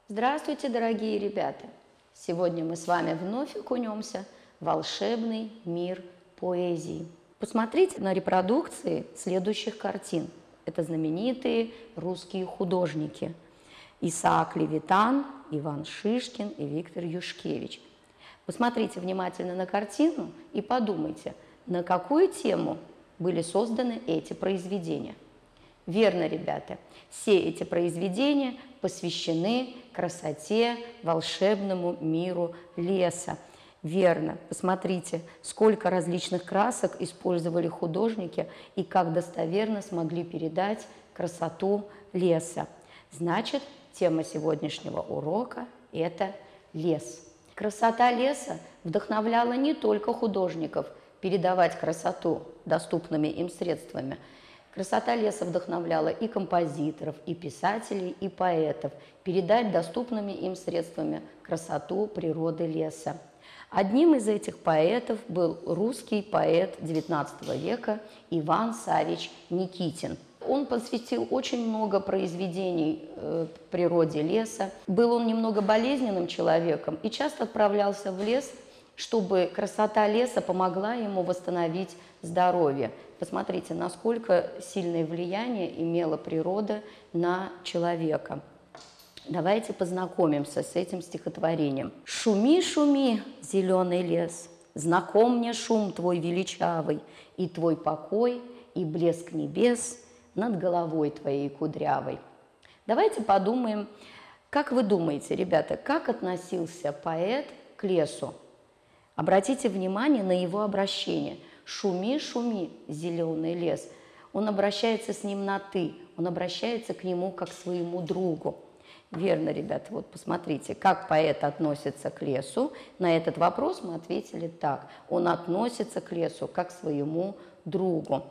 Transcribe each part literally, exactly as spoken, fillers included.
Здравствуйте, дорогие ребята! Сегодня мы с вами вновь окунемся в волшебный мир поэзии. Посмотрите на репродукции следующих картин. Это знаменитые русские художники: Исаак Левитан, Иван Шишкин и Виктор Юшкевич. Посмотрите внимательно на картину и подумайте, на какую тему были созданы эти произведения. Верно, ребята, все эти произведения посвящены красоте, волшебному миру леса. Верно, посмотрите, сколько различных красок использовали художники и как достоверно смогли передать красоту леса. Значит, тема сегодняшнего урока – это лес. Красота леса вдохновляла не только художников передавать красоту доступными им средствами. Красота леса вдохновляла и композиторов, и писателей, и поэтов передать доступными им средствами красоту природы леса. Одним из этих поэтов был русский поэт девятнадцатого века Иван Саввич Никитин. Он посвятил очень много произведений э, природе леса. Был он немного болезненным человеком и часто отправлялся в лес, чтобы красота леса помогла ему восстановить здоровье. Посмотрите, насколько сильное влияние имела природа на человека. Давайте познакомимся с этим стихотворением. «Шуми, шуми, зеленый лес, знаком мне шум твой величавый, и твой покой, и блеск небес над головой твоей кудрявой». Давайте подумаем, как вы думаете, ребята, как относился поэт к лесу? Обратите внимание на его обращение. «Шуми, шуми, зеленый лес». Он обращается с ним на «ты», он обращается к нему как к своему другу. Верно, ребята, вот посмотрите, как поэт относится к лесу. На этот вопрос мы ответили так. Он относится к лесу как к своему другу.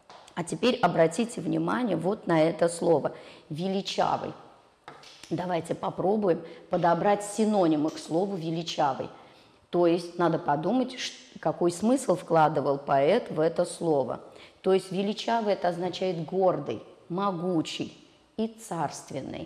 А теперь обратите внимание вот на это слово «величавый». Давайте попробуем подобрать синонимы к слову «величавый». То есть надо подумать, какой смысл вкладывал поэт в это слово. То есть величавый – это означает гордый, могучий и царственный.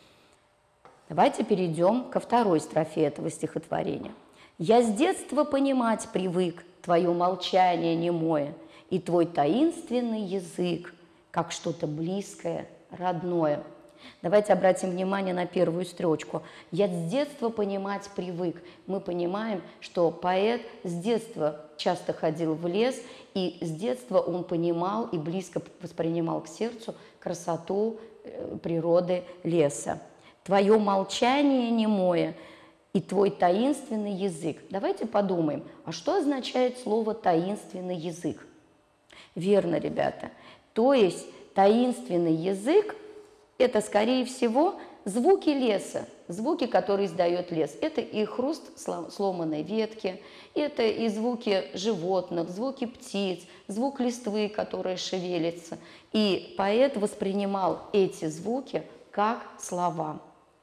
Давайте перейдем ко второй строфе этого стихотворения. «Я с детства понимать привык твое молчание немое и твой таинственный язык, как что-то близкое, родное». Давайте обратим внимание на первую строчку. «Я с детства понимать привык». Мы понимаем, что поэт с детства часто ходил в лес, и с детства он понимал и близко воспринимал к сердцу красоту природы леса. «Твое молчание немое и твой таинственный язык». Давайте подумаем, а что означает слово «таинственный язык»? Верно, ребята. То есть таинственный язык – это, скорее всего, звуки леса, звуки, которые издает лес. Это и хруст сломанной ветки, это и звуки животных, звуки птиц, звук листвы, которая шевелится. И поэт воспринимал эти звуки как слова.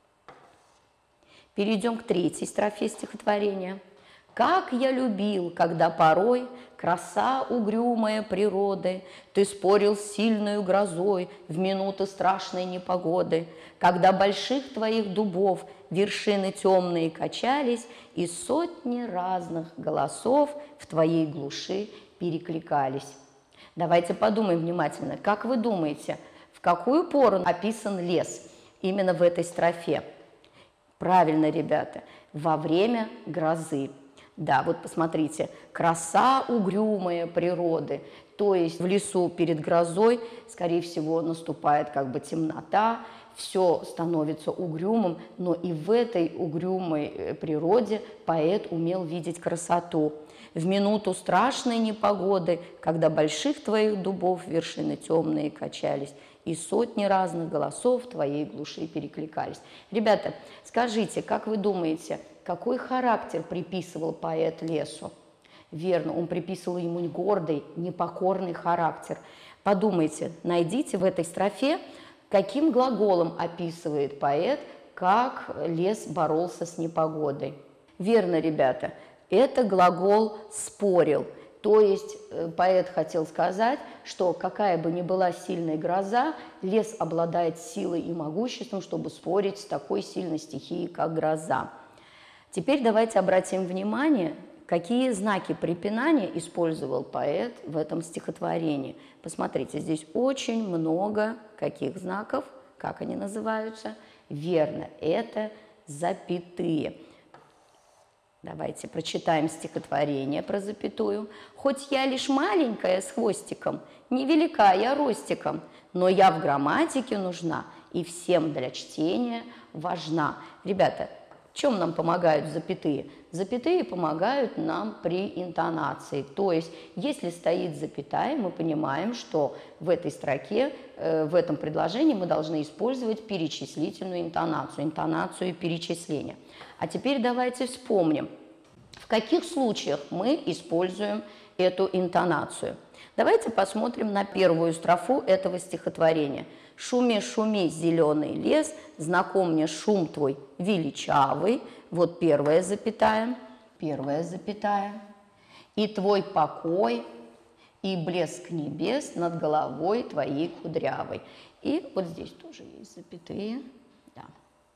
Перейдем к третьей строфе стихотворения. «Как я любил, когда порой краса угрюмая природы ты спорил с сильною грозой в минуты страшной непогоды, когда больших твоих дубов вершины темные качались, и сотни разных голосов в твоей глуши перекликались». Давайте подумаем внимательно, как вы думаете, в какую пору описан лес именно в этой строфе? Правильно, ребята, во время грозы. Да, вот посмотрите, краса угрюмая природы, то есть в лесу перед грозой, скорее всего, наступает как бы темнота, все становится угрюмым, но и в этой угрюмой природе поэт умел видеть красоту. В минуту страшной непогоды, когда больших твоих дубов вершины темные качались, и сотни разных голосов в твоей глуши перекликались. Ребята, скажите, как вы думаете, какой характер приписывал поэт лесу? Верно, он приписывал ему гордый, непокорный характер. Подумайте, найдите в этой строфе, каким глаголом описывает поэт, как лес боролся с непогодой. Верно, ребята, это глагол «спорил». То есть поэт хотел сказать, что какая бы ни была сильная гроза, лес обладает силой и могуществом, чтобы спорить с такой сильной стихией, как гроза. Теперь давайте обратим внимание, какие знаки препинания использовал поэт в этом стихотворении. Посмотрите, здесь очень много каких знаков, как они называются? Верно, это запятые. Давайте прочитаем стихотворение про запятую. «Хоть я лишь маленькая с хвостиком, невелика я ростиком, но я в грамматике нужна и всем для чтения важна». Ребята, в чем нам помогают запятые? Запятые помогают нам при интонации. То есть, если стоит запятая, мы понимаем, что в этой строке, э, в этом предложении мы должны использовать перечислительную интонацию, интонацию перечисления. А теперь давайте вспомним, в каких случаях мы используем эту интонацию. Давайте посмотрим на первую строфу этого стихотворения. «Шуми, шуми, зеленый лес, знаком мне шум твой величавый». Вот первая запятая, первая запятая. «И твой покой, и блеск небес над головой твоей кудрявой». И вот здесь тоже есть запятые. Да.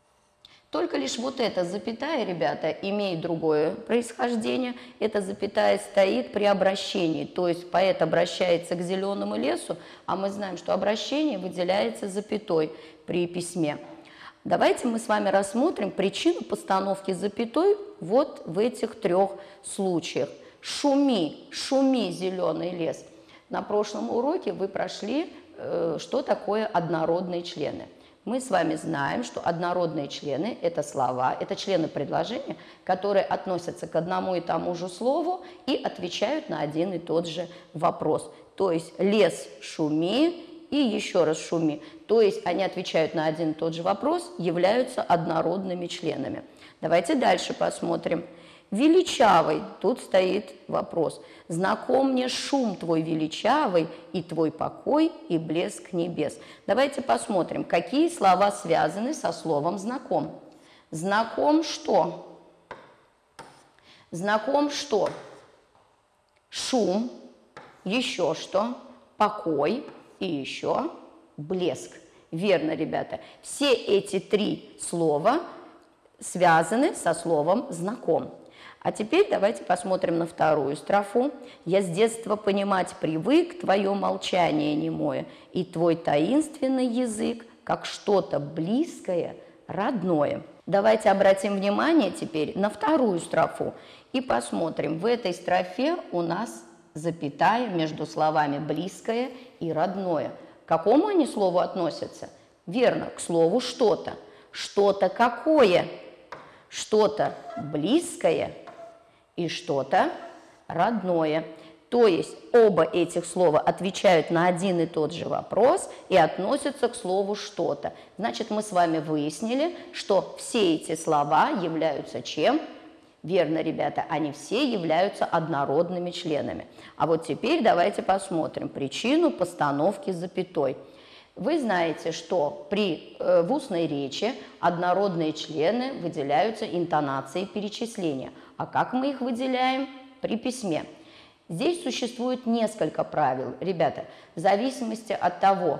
Только лишь вот эта запятая, ребята, имеет другое происхождение. Эта запятая стоит при обращении, то есть поэт обращается к зеленому лесу, а мы знаем, что обращение выделяется запятой при письме. Давайте мы с вами рассмотрим причину постановки запятой вот в этих трех случаях. «Шуми, шуми, зеленый лес». На прошлом уроке вы прошли, э, что такое однородные члены. Мы с вами знаем, что однородные члены – это слова, это члены предложения, которые относятся к одному и тому же слову и отвечают на один и тот же вопрос. То есть «лес, шуми» и еще раз «шуми». То есть они отвечают на один и тот же вопрос, являются однородными членами. Давайте дальше посмотрим. «Величавый», тут стоит вопрос. «Знаком мне шум твой величавый, и твой покой, и блеск небес». Давайте посмотрим, какие слова связаны со словом «знаком». Знаком что? Знаком что? Шум, еще что? Покой и еще блеск. Верно, ребята. Все эти три слова связаны со словом «знаком». А теперь давайте посмотрим на вторую строфу. «Я с детства понимать привык твое молчание немое, и твой таинственный язык, как что-то близкое, родное». Давайте обратим внимание теперь на вторую строфу и посмотрим. В этой строфе у нас запятая между словами «близкое» и «родное». К какому они слову относятся? Верно, к слову «что-то». Что-то какое? Что-то близкое и что-то родное. То есть оба этих слова отвечают на один и тот же вопрос и относятся к слову «что-то». Значит, мы с вами выяснили, что все эти слова являются чем? Верно, ребята, они все являются однородными членами. А вот теперь давайте посмотрим причину постановки запятой. Вы знаете, что при, э, в устной речи однородные члены выделяются интонацией перечисления. А как мы их выделяем? При письме. Здесь существует несколько правил, ребята, в зависимости от того,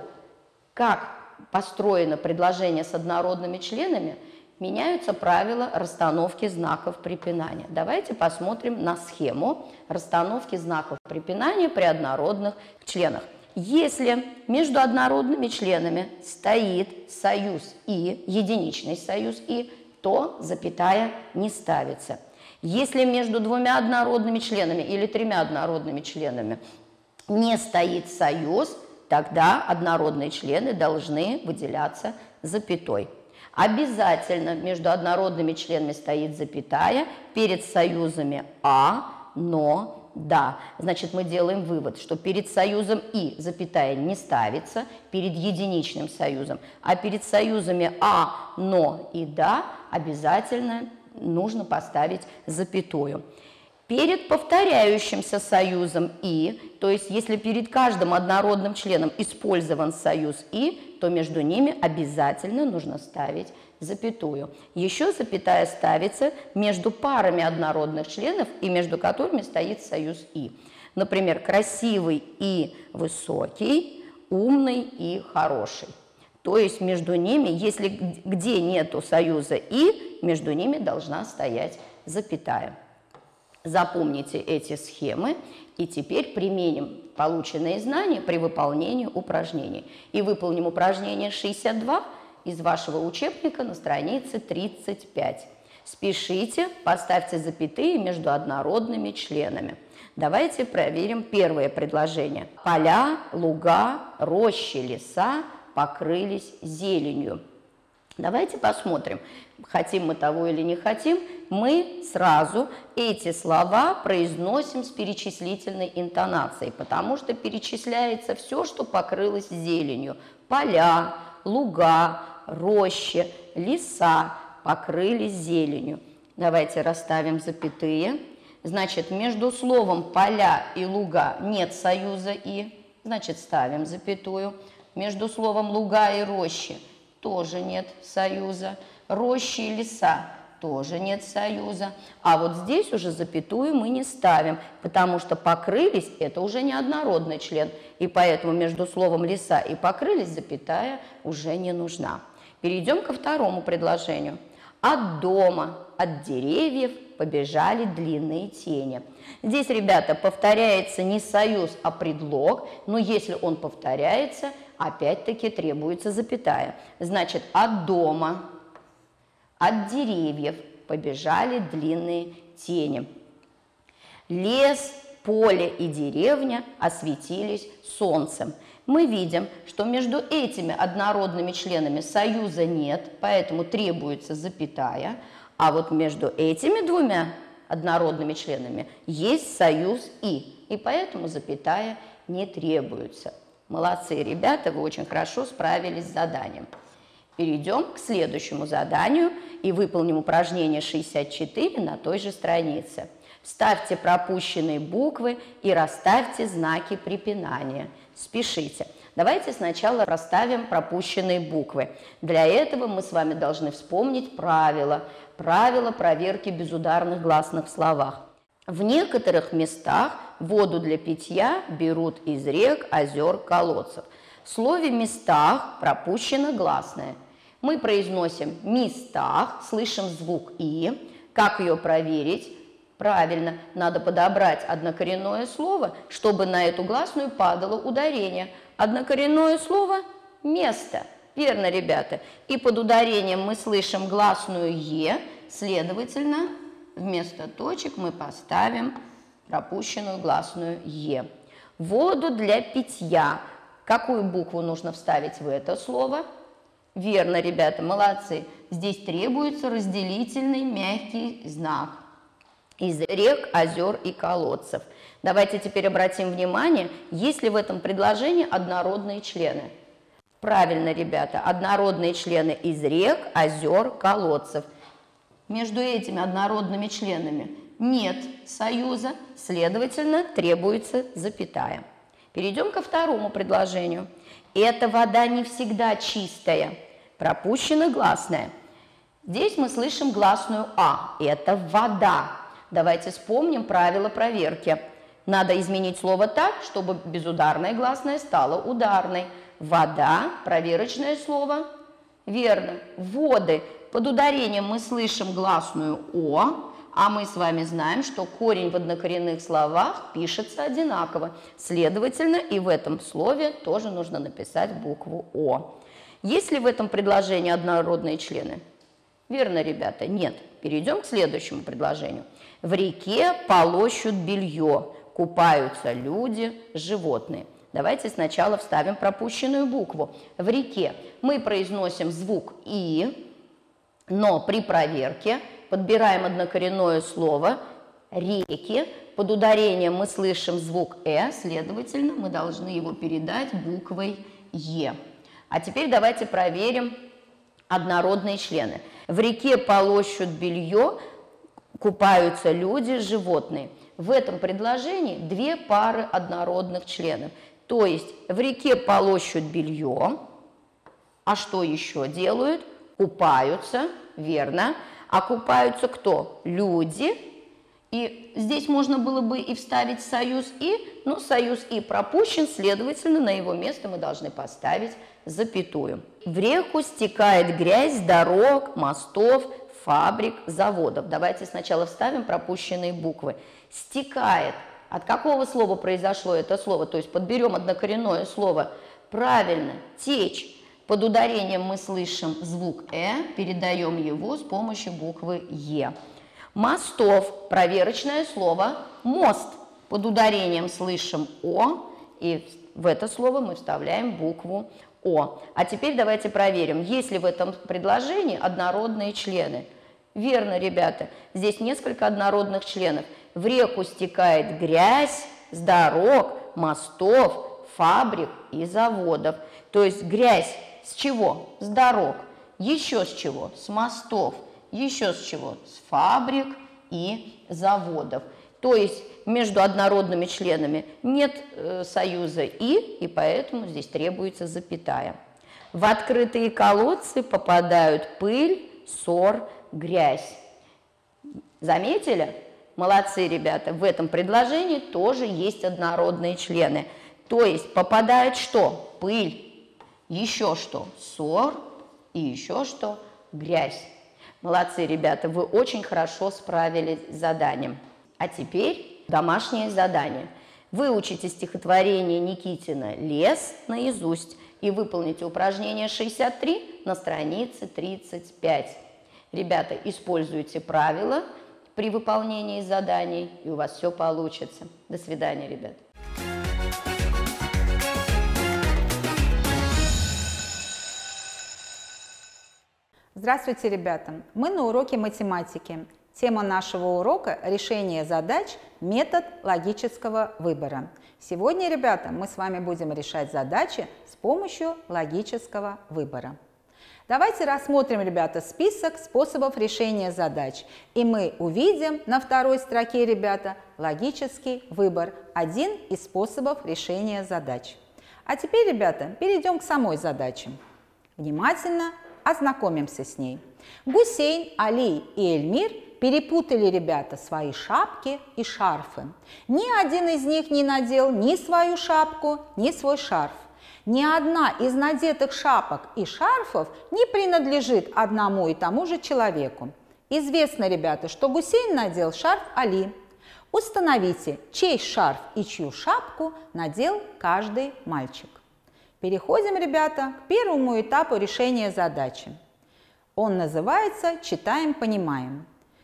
как построено предложение с однородными членами, меняются правила расстановки знаков препинания. Давайте посмотрим на схему расстановки знаков препинания при однородных членах. Если между однородными членами стоит союз «и», единичный союз «и», то запятая не ставится. Если между двумя однородными членами или тремя однородными членами не стоит союз, тогда однородные члены должны выделяться запятой. Обязательно между однородными членами стоит запятая перед союзами «а», «но», «да». Значит, мы делаем вывод, что перед союзом «и» запятая не ставится, перед единичным союзом, а перед союзами «а», «но» и «да» обязательно нужно поставить запятую. Перед повторяющимся союзом «и», то есть если перед каждым однородным членом использован союз «и», то между ними обязательно нужно ставить запятую. Еще запятая ставится между парами однородных членов, и между которыми стоит союз «и». Например, красивый и высокий, умный и хороший. То есть между ними, если где нету союза «и», между ними должна стоять запятая. Запомните эти схемы и теперь применим полученные знания при выполнении упражнений. И выполним упражнение шестьдесят два из вашего учебника на странице тридцать пять. Спешите, поставьте запятые между однородными членами. Давайте проверим первое предложение. Поля, луга, рощи, леса покрылись зеленью. Давайте посмотрим, хотим мы того или не хотим, мы сразу эти слова произносим с перечислительной интонацией, потому что перечисляется все, что покрылось зеленью. Поля, луга, рощи, леса покрылись зеленью. Давайте расставим запятые. Значит, между словом «поля» и «луга» нет союза «и», значит, ставим запятую. Между словом «луга» и «рощи» тоже нет союза. Рощи и леса тоже нет союза. А вот здесь уже запятую мы не ставим, потому что покрылись – это уже не однородный член. И поэтому между словом «леса» и «покрылись» запятая уже не нужна. Перейдем ко второму предложению. От дома, от деревьев побежали длинные тени. Здесь, ребята, повторяется не союз, а предлог, но если он повторяется, опять-таки требуется запятая. Значит, от дома, от деревьев побежали длинные тени. Лес, поле и деревня осветились солнцем. Мы видим, что между этими однородными членами союза нет, поэтому требуется запятая, а вот между этими двумя однородными членами есть союз «и», и поэтому запятая не требуется. Молодцы, ребята, вы очень хорошо справились с заданием. Перейдем к следующему заданию и выполним упражнение шестьдесят четыре на той же странице. Вставьте пропущенные буквы и расставьте знаки препинания. Спешите. Давайте сначала расставим пропущенные буквы. Для этого мы с вами должны вспомнить правила. Правила проверки безударных гласных в словах. В некоторых местах воду для питья берут из рек, озер, колодцев. В слове «местах» пропущено гласное. Мы произносим «местах», слышим звук «и». Как ее проверить? Правильно, надо подобрать однокоренное слово, чтобы на эту гласную падало ударение. Однокоренное слово – место. Верно, ребята. И под ударением мы слышим гласную «е», следовательно, вместо точек мы поставим пропущенную гласную «е». Воду для питья. Какую букву нужно вставить в это слово? Верно, ребята, молодцы. Здесь требуется разделительный мягкий знак. Из рек, озер и колодцев. Давайте теперь обратим внимание, есть ли в этом предложении однородные члены. Правильно, ребята, однородные члены из рек, озер, колодцев. Между этими однородными членами нет союза, следовательно, требуется запятая. Перейдем ко второму предложению. Эта вода не всегда чистая. Пропущена гласная. Здесь мы слышим гласную «а». Это вода. Давайте вспомним правила проверки. Надо изменить слово так, чтобы безударная гласная стала ударной. Вода, проверочное слово. Верно. Воды. Под ударением мы слышим гласную «о», а мы с вами знаем, что корень в однокоренных словах пишется одинаково. Следовательно, и в этом слове тоже нужно написать букву «о». Есть ли в этом предложении однородные члены? Верно, ребята, нет. Перейдем к следующему предложению. В реке полощут белье, купаются люди, животные. Давайте сначала вставим пропущенную букву. В реке мы произносим звук «и», но при проверке подбираем однокоренное слово «реки». Под ударением мы слышим звук «э», следовательно, мы должны его передать буквой «е». А теперь давайте проверим однородные члены. В реке полощут белье, купаются люди, животные. В этом предложении две пары однородных членов. То есть в реке полощут белье, а что еще делают? Купаются, верно. А купаются кто? Люди. И здесь можно было бы и вставить союз «и», но союз «и» пропущен, следовательно, на его место мы должны поставить запятую. В реку стекает грязь с дорог, мостов, фабрик, заводов. Давайте сначала вставим пропущенные буквы. Стекает. От какого слова произошло это слово? То есть подберем однокоренное слово. Правильно, течь. Под ударением мы слышим звук «э», передаем его с помощью буквы «е». Мостов. Проверочное слово «мост». Под ударением слышим «о», и в это слово мы вставляем букву «о». А теперь давайте проверим, есть ли в этом предложении однородные члены. Верно, ребята, здесь несколько однородных членов. В реку стекает грязь с дорог, мостов, фабрик и заводов. То есть грязь с чего? С дорог. Еще с чего? С мостов. Еще с чего? С фабрик и заводов. То есть между однородными членами нет э, союза «и», и поэтому здесь требуется запятая. В открытые колодцы попадают пыль, ссор, грязь. Заметили? Молодцы, ребята. В этом предложении тоже есть однородные члены. То есть попадает что? Пыль. Еще что? Ссор. И еще что? Грязь. Молодцы, ребята, вы очень хорошо справились с заданием. А теперь домашнее задание. Выучите стихотворение Никитина «Лес» наизусть и выполните упражнение шестьдесят три на странице тридцать пять. Ребята, используйте правила при выполнении заданий, и у вас все получится. До свидания, ребята. Здравствуйте, ребята! Мы на уроке математики. Тема нашего урока – решение задач, метод логического выбора. Сегодня, ребята, мы с вами будем решать задачи с помощью логического выбора. Давайте рассмотрим, ребята, список способов решения задач. И мы увидим на второй строке, ребята, логический выбор – один из способов решения задач. А теперь, ребята, перейдем к самой задаче. Внимательно ознакомимся с ней. Гусейн, Али и Эльмир перепутали, ребята, свои шапки и шарфы. Ни один из них не надел ни свою шапку, ни свой шарф. Ни одна из надетых шапок и шарфов не принадлежит одному и тому же человеку. Известно, ребята, что Гусейн надел шарф Али. Установите, чей шарф и чью шапку надел каждый мальчик. Переходим, ребята, к первому этапу решения задачи. Он называется «Читаем, понимаем».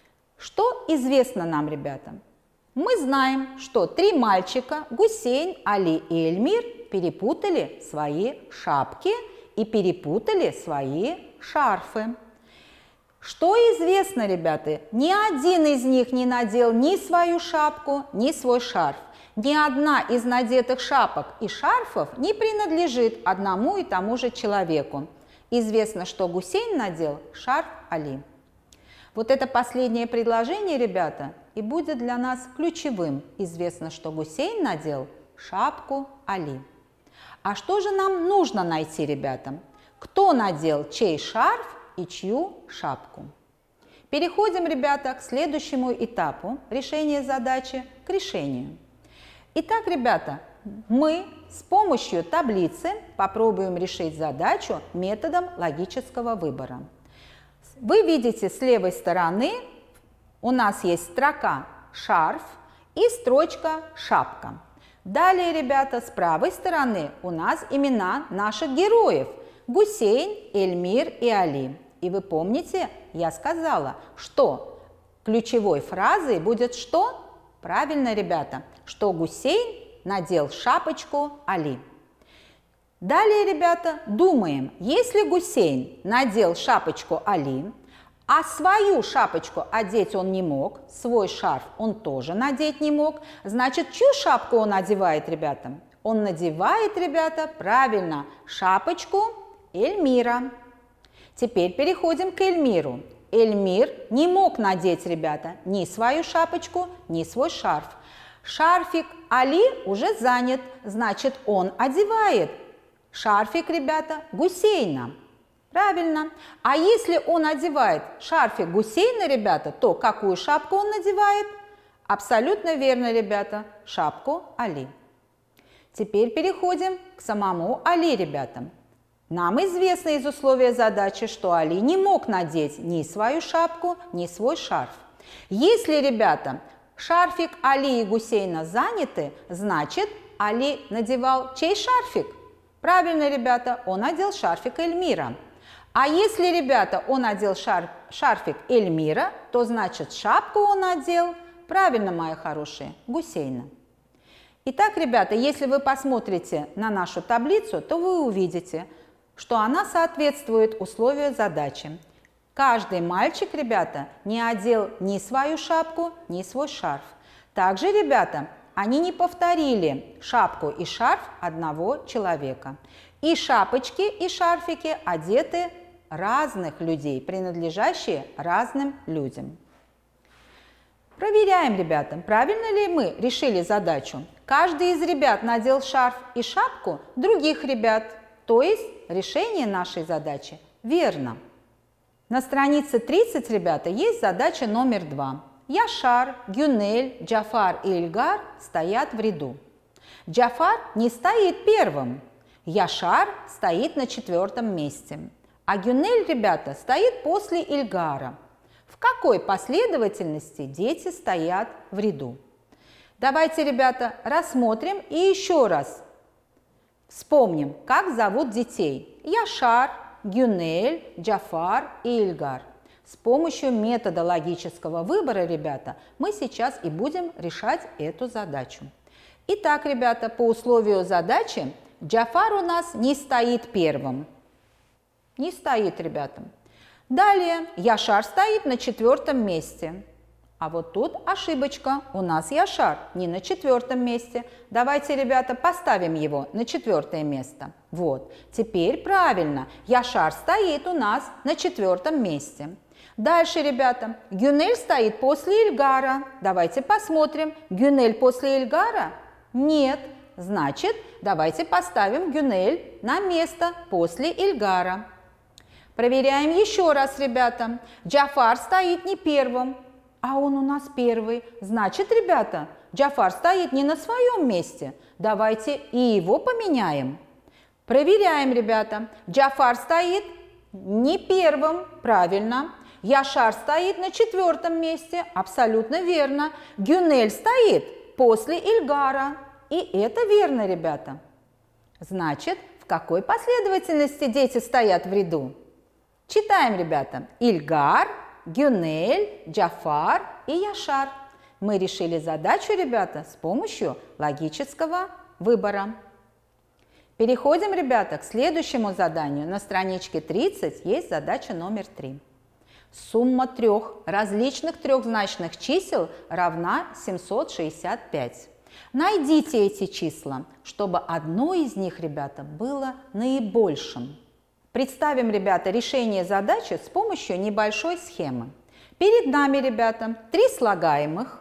Что известно нам, ребята? Мы знаем, что три мальчика, Гусейн, Али и Эльмир, перепутали свои шапки и перепутали свои шарфы. Что известно, ребята? Ни один из них не надел ни свою шапку, ни свой шарф. Ни одна из надетых шапок и шарфов не принадлежит одному и тому же человеку. Известно, что Гусейн надел шарф Али. Вот это последнее предложение, ребята, и будет для нас ключевым. Известно, что Гусейн надел шапку Али. А что же нам нужно найти, ребята? Кто надел чей шарф и чью шапку? Переходим, ребята, к следующему этапу решения задачи, к решению. Итак, ребята, мы с помощью таблицы попробуем решить задачу методом логического выбора. Вы видите, с левой стороны у нас есть строка «шарф» и строчка «шапка». Далее, ребята, с правой стороны у нас имена наших героев – Гусейн, Эльмир и Али. И вы помните, я сказала, что ключевой фразой будет что? Правильно, ребята, что Гусейн надел шапочку Али. Далее, ребята, думаем, если Гусейн надел шапочку Али, а свою шапочку одеть он не мог, свой шарф он тоже надеть не мог, значит, чью шапку он надевает, ребята? Он надевает, ребята, правильно, шапочку Эльмира. Теперь переходим к Эльмиру. Эльмир не мог надеть, ребята, ни свою шапочку, ни свой шарф. Шарфик Али уже занят, значит, он одевает шарфик, ребята, Гусейна. Правильно. А если он одевает шарфик Гусейна, ребята, то какую шапку он надевает? Абсолютно верно, ребята, шапку Али. Теперь переходим к самому Али, ребята. Нам известно из условия задачи, что Али не мог надеть ни свою шапку, ни свой шарф. Если, ребята, шарфик Али и Гусейна заняты, значит, Али надевал чей шарфик? Правильно, ребята, он надел шарфик Эльмира. А если, ребята, он надел шар, шарфик Эльмира, то значит, шапку он надел, правильно, мои хорошие, Гусейна. Итак, ребята, если вы посмотрите на нашу таблицу, то вы увидите, что она соответствует условию задачи. Каждый мальчик, ребята, не одел ни свою шапку, ни свой шарф. Также, ребята, они не повторили шапку и шарф одного человека. И шапочки, и шарфики одеты разных людей, принадлежащие разным людям. Проверяем, ребята, правильно ли мы решили задачу. Каждый из ребят надел шарф и шапку других ребят, то есть решение нашей задачи верно. На странице тридцать, ребята, есть задача номер два. Яшар, Гюнель, Джафар и Ильгар стоят в ряду. Джафар не стоит первым, Яшар стоит на четвертом месте, а Гюнель, ребята, стоит после Ильгара. В какой последовательности дети стоят в ряду? Давайте, ребята, рассмотрим и еще раз вспомним, как зовут детей. Яшар, Гюнель, Джафар и Ильгар. С помощью метода логического выбора, ребята, мы сейчас и будем решать эту задачу. Итак, ребята, по условию задачи Джафар у нас не стоит первым. Не стоит, ребята. Далее Яшар стоит на четвертом месте. А вот тут ошибочка. У нас Яшар не на четвертом месте. Давайте, ребята, поставим его на четвертое место. Вот. Теперь правильно. Яшар стоит у нас на четвертом месте. Дальше, ребята, Гюнель стоит после Ильгара. Давайте посмотрим. Гюнель после Ильгара? Нет. Значит, давайте поставим Гюнель на место после Ильгара. Проверяем еще раз, ребята. Джафар стоит не первым, а он у нас первый. Значит, ребята, Джафар стоит не на своем месте. Давайте и его поменяем. Проверяем, ребята. Джафар стоит не первым, правильно. Яшар стоит на четвертом месте, абсолютно верно. Гюнель стоит после Ильгара. И это верно, ребята. Значит, в какой последовательности дети стоят в ряду? Читаем, ребята. Ильгар, Гюнель, Джафар и Яшар. Мы решили задачу, ребята, с помощью логического выбора. Переходим, ребята, к следующему заданию. На страничке тридцать есть задача номер три. Сумма трех различных трехзначных чисел равна семьсот шестьдесят пять. Найдите эти числа, чтобы одно из них, ребята, было наибольшим. Представим, ребята, решение задачи с помощью небольшой схемы. Перед нами, ребята, три слагаемых.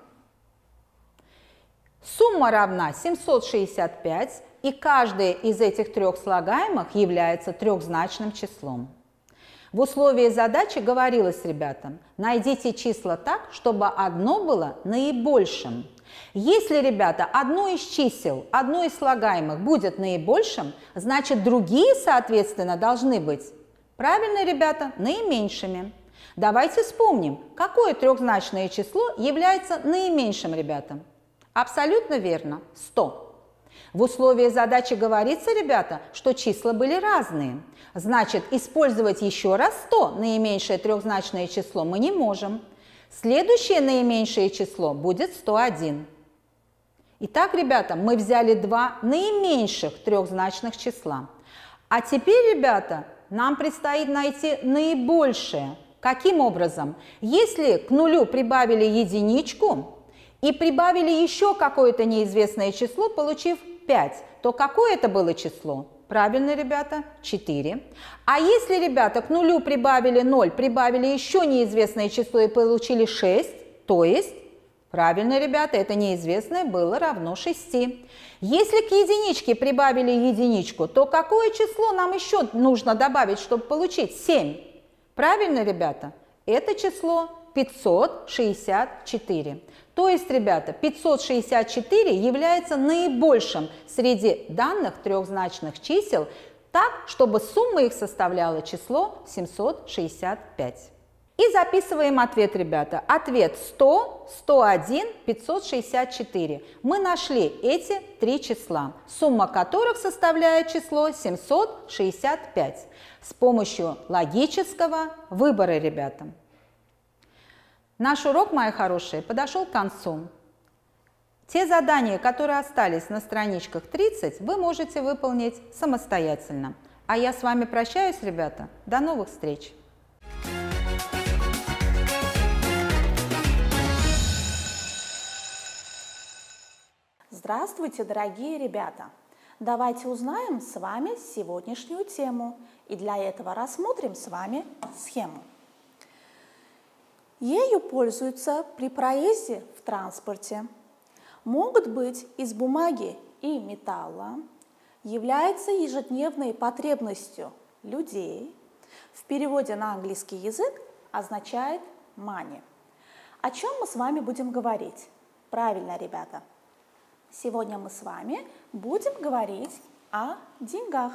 Сумма равна семьсот шестьдесят пять, и каждое из этих трех слагаемых является трехзначным числом. В условии задачи говорилось, ребята, найдите числа так, чтобы одно было наибольшим. Если, ребята, одно из чисел, одно из слагаемых будет наибольшим, значит, другие, соответственно, должны быть, правильно, ребята, наименьшими. Давайте вспомним, какое трехзначное число является наименьшим, ребята. Абсолютно верно, сто. В условии задачи говорится, ребята, что числа были разные. Значит, использовать еще раз сто, наименьшее трехзначное число, мы не можем. Следующее наименьшее число будет сто один. Итак, ребята, мы взяли два наименьших трехзначных числа. А теперь, ребята, нам предстоит найти наибольшее. Каким образом? Если к нулю прибавили единичку и прибавили еще какое-то неизвестное число, получив пять, то какое это было число? Правильно, ребята, четыре. А если, ребята, к нулю прибавили ноль, прибавили еще неизвестное число и получили шесть, то есть, правильно, ребята, это неизвестное было равно шести. Если к единичке прибавили единичку, то какое число нам еще нужно добавить, чтобы получить семь? Правильно, ребята, это число пятьсот шестьдесят четыре. То есть, ребята, пятьсот шестьдесят четыре является наибольшим среди данных трехзначных чисел, так, чтобы сумма их составляла число семьсот шестьдесят пять. И записываем ответ, ребята. Ответ сто, сто один, пятьсот шестьдесят четыре. Мы нашли эти три числа, сумма которых составляет число семьсот шестьдесят пять с помощью логического выбора, ребята. Наш урок, мои хорошие, подошел к концу. Те задания, которые остались на страничках тридцать, вы можете выполнить самостоятельно. А я с вами прощаюсь, ребята. До новых встреч! Здравствуйте, дорогие ребята! Давайте узнаем с вами сегодняшнюю тему. И для этого рассмотрим с вами схему. Ею пользуются при проезде в транспорте. Могут быть из бумаги и металла. Является ежедневной потребностью людей. В переводе на английский язык означает money. О чем мы с вами будем говорить? Правильно, ребята. Сегодня мы с вами будем говорить о деньгах.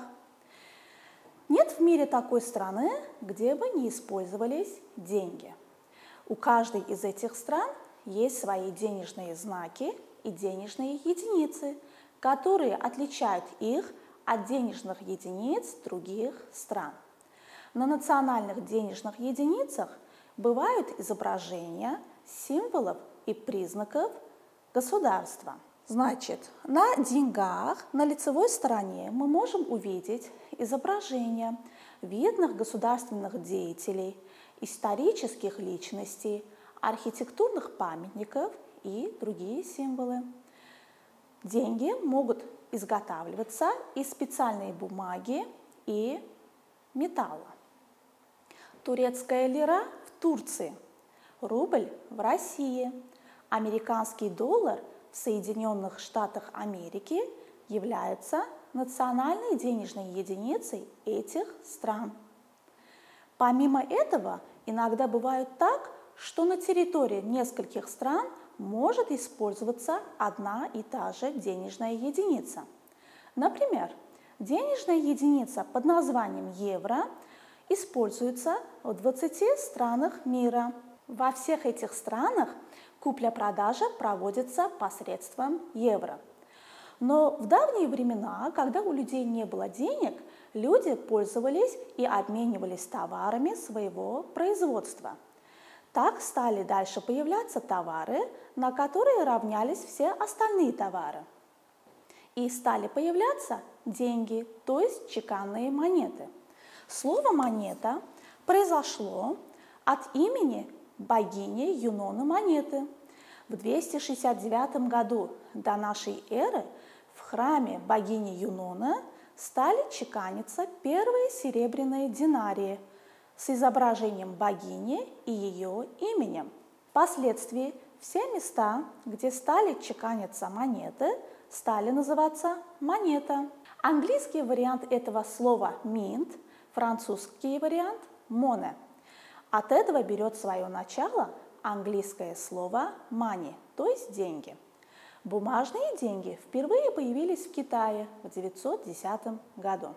Нет в мире такой страны, где бы не использовались деньги. У каждой из этих стран есть свои денежные знаки и денежные единицы, которые отличают их от денежных единиц других стран. На национальных денежных единицах бывают изображения символов и признаков государства. Значит, на деньгах на лицевой стороне мы можем увидеть изображения видных государственных деятелей, исторических личностей, архитектурных памятников и другие символы. Деньги могут изготавливаться из специальной бумаги и металла. Турецкая лира в Турции, рубль в России, американский доллар в Соединенных Штатах Америки являются национальной денежной единицей этих стран. Помимо этого, иногда бывает так, что на территории нескольких стран может использоваться одна и та же денежная единица. Например, денежная единица под названием евро используется в двадцати странах мира. Во всех этих странах купля-продажа проводится посредством евро. Но в давние времена, когда у людей не было денег, люди пользовались и обменивались товарами своего производства. Так стали дальше появляться товары, на которые равнялись все остальные товары. И стали появляться деньги, то есть чеканные монеты. Слово «монета» произошло от имени богини Юноны монеты. В двести шестьдесят девятом году до нашей эры в храме богини Юноны стали чеканиться первые серебряные динарии с изображением богини и ее именем. Впоследствии все места, где стали чеканиться монеты, стали называться монета. Английский вариант этого слова mint, французский вариант money. От этого берет свое начало английское слово money, то есть деньги. Бумажные деньги впервые появились в Китае в девятьсот десятом году.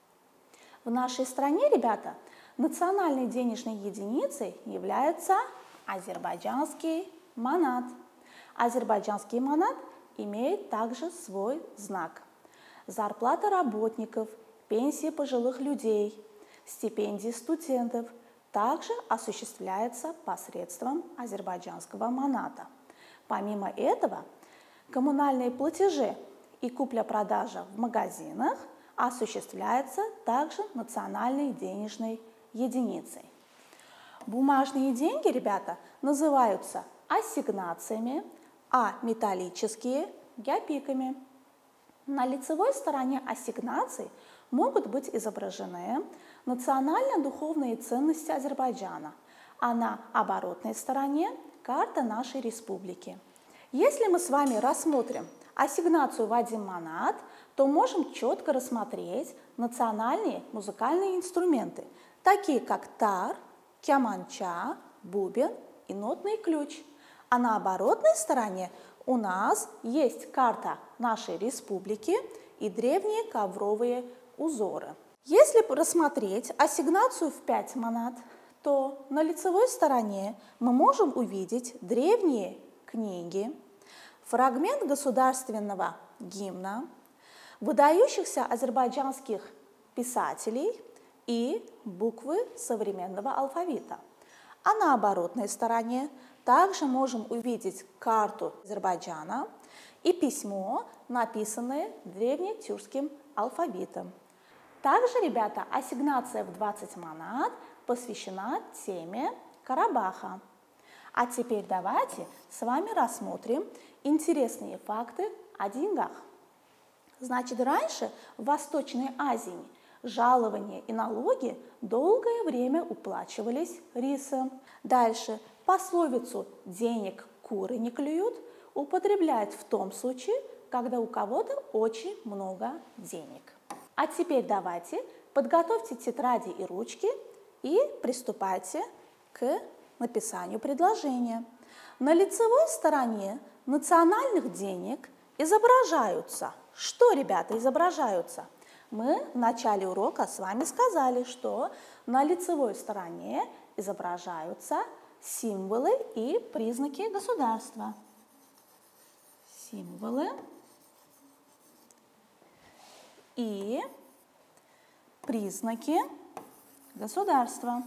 В нашей стране, ребята, национальной денежной единицей является азербайджанский манат. Азербайджанский манат имеет также свой знак. Зарплата работников, пенсии пожилых людей, стипендии студентов также осуществляется посредством азербайджанского маната. Помимо этого, коммунальные платежи и купля-продажа в магазинах осуществляется также национальной денежной единицей. Бумажные деньги, ребята, называются ассигнациями, а металлические – гяпиками. На лицевой стороне ассигнаций могут быть изображены национально-духовные ценности Азербайджана, а на оборотной стороне – карта нашей республики. Если мы с вами рассмотрим ассигнацию Вадим Манат, то можем четко рассмотреть национальные музыкальные инструменты, такие как тар, кяманча, бубен и нотный ключ. А на оборотной стороне у нас есть карта нашей республики и древние ковровые узоры. Если рассмотреть ассигнацию в пять манат, то на лицевой стороне мы можем увидеть древние книги, фрагмент государственного гимна, выдающихся азербайджанских писателей и буквы современного алфавита. А на оборотной стороне также можем увидеть карту Азербайджана и письмо, написанное древнетюркским алфавитом. Также, ребята, ассигнация в двадцать манат посвящена теме Карабаха. А теперь давайте с вами рассмотрим интересные факты о деньгах. Значит, раньше в Восточной Азии жалования и налоги долгое время уплачивались рисом. Дальше пословицу «денег куры не клюют» употребляют в том случае, когда у кого-то очень много денег. А теперь давайте подготовьте тетради и ручки и приступайте к написанию предложения. На лицевой стороне национальных денег изображаются. Что, ребята, изображаются? Мы в начале урока с вами сказали, что на лицевой стороне изображаются символы и признаки государства. Символы и признаки государства.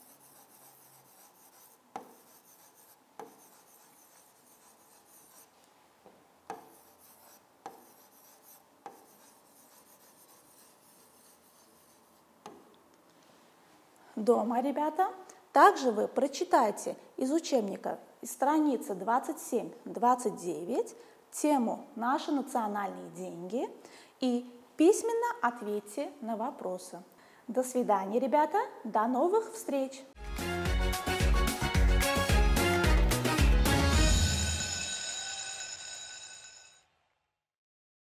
Дома, ребята, также вы прочитайте из учебника из страницы двадцать семь двадцать девять тему «Наши национальные деньги» и письменно ответьте на вопросы. До свидания, ребята, до новых встреч!